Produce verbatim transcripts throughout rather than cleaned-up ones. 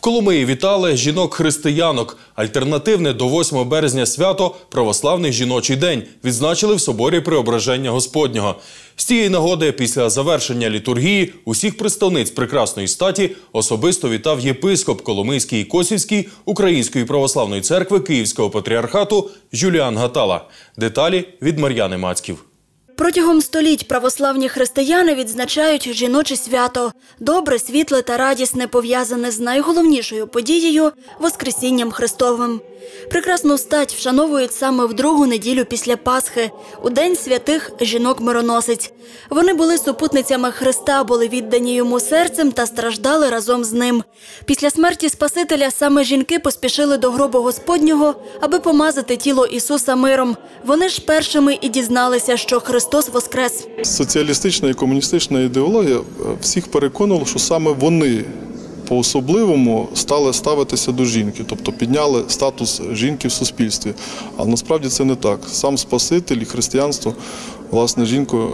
Коломиї вітали жінок-християнок. Альтернативне до восьмого березня свято – Православний жіночий день відзначили в соборі Преображення Господнього. З цієї нагоди після завершення літургії усіх представниць прекрасної статі особисто вітав єпископ Коломийський і Косівський Української Православної Церкви Київського Патріархату Юліан Гатала. Деталі від Мар'яни Мацьків. Протягом століть православні християни відзначають жіноче свято. Добре, світле та радісне, пов'язане з найголовнішою подією – Воскресінням Христовим. Прекрасну стать вшановують саме в другу неділю після Пасхи, у День святих жінок-мироносиць. Вони були супутницями Христа, були віддані йому серцем та страждали разом з ним. Після смерті Спасителя саме жінки поспішили до гробу Господнього, аби помазати тіло Ісуса миром. Вони ж першими і дізналися, що Христос воскрес. Соціалістична і комуністична ідеологія всіх переконувала, що саме вони по-особливому стали ставитися до жінки, тобто підняли статус жінки в суспільстві. Але насправді це не так. Сам Спаситель і християнство, власне, жінку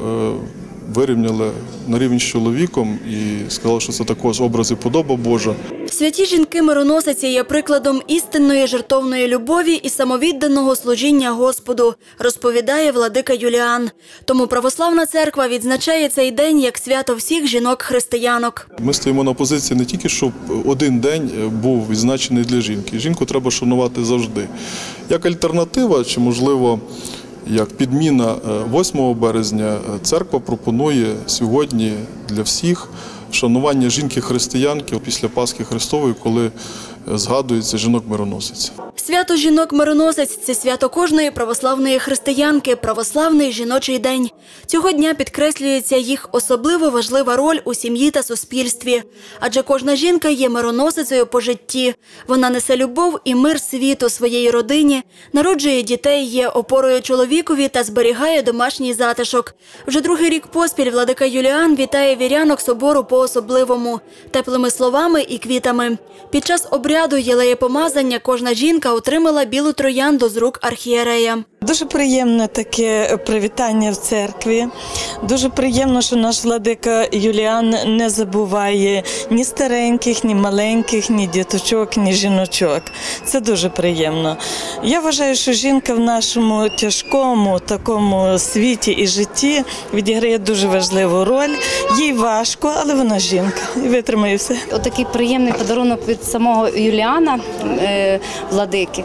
вирівняли на рівень з чоловіком і сказали, що це також образ і подоба Божа. Святі жінки-мироносиці є прикладом істинної жертовної любові і самовідданого служіння Господу, розповідає владика Юліан. Тому Православна Церква відзначає цей день як свято всіх жінок-християнок. Ми стоїмо на позиції не тільки, щоб один день був відзначений для жінки. Жінку треба шанувати завжди. Як альтернатива, чи, можливо, як підміна восьмого березня, церква пропонує сьогодні для всіх шанування жінки-християнки після Пасхи Христової, коли згадується жінок-мироносиць. Свято жінок-мироносиць – це свято кожної православної християнки, православний жіночий день. Цього дня підкреслюється їх особливо важлива роль у сім'ї та суспільстві. Адже кожна жінка є мироносицею по житті. Вона несе любов і мир світу своїй родині, народжує дітей, є опорою чоловікові та зберігає домашній затишок. Вже другий рік поспіль владика Юліан вітає вірянок собору по-особливому – теплими словами і квітами. Під час обряду єлеєпомазання кожна жінка отримала білу троянду з рук архієрея. Дуже приємне таке привітання в церкві. Дуже приємно, що наш владика Юліан не забуває ні стареньких, ні маленьких, ні діточок, ні жіночок. Це дуже приємно. Я вважаю, що жінка в нашому тяжкому такому світі і житті відіграє дуже важливу роль. Їй важко, але вона жінка і витримає все. Отакий приємний подарунок від самого Юліана, е, владики,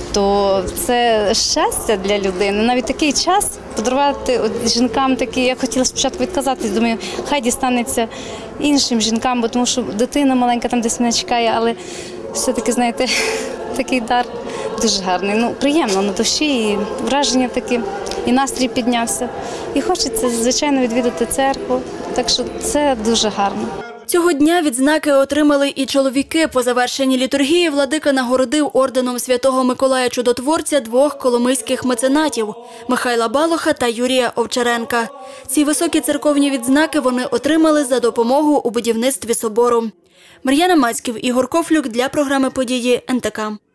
то це щастя для людини. Навіть такий час подарувати от жінкам такі, я хотіла спочатку відказатись, думаю, хай дістанеться іншим жінкам, бо тому що дитина маленька там десь мене чекає, але все-таки, знаєте, такий дар дуже гарний. Ну, приємно на душі, і враження такі, і настрій піднявся. І хочеться, звичайно, відвідати церкву, так що це дуже гарно. Цього дня відзнаки отримали і чоловіки. По завершенні літургії владика нагородив орденом Святого Миколая Чудотворця двох коломийських меценатів – Михайла Балоха та Юрія Овчаренка. Ці високі церковні відзнаки вони отримали за допомогу у будівництві собору. Мар'яна Мацьків, Ігор Кофлюк для програми «Події» ен те ка.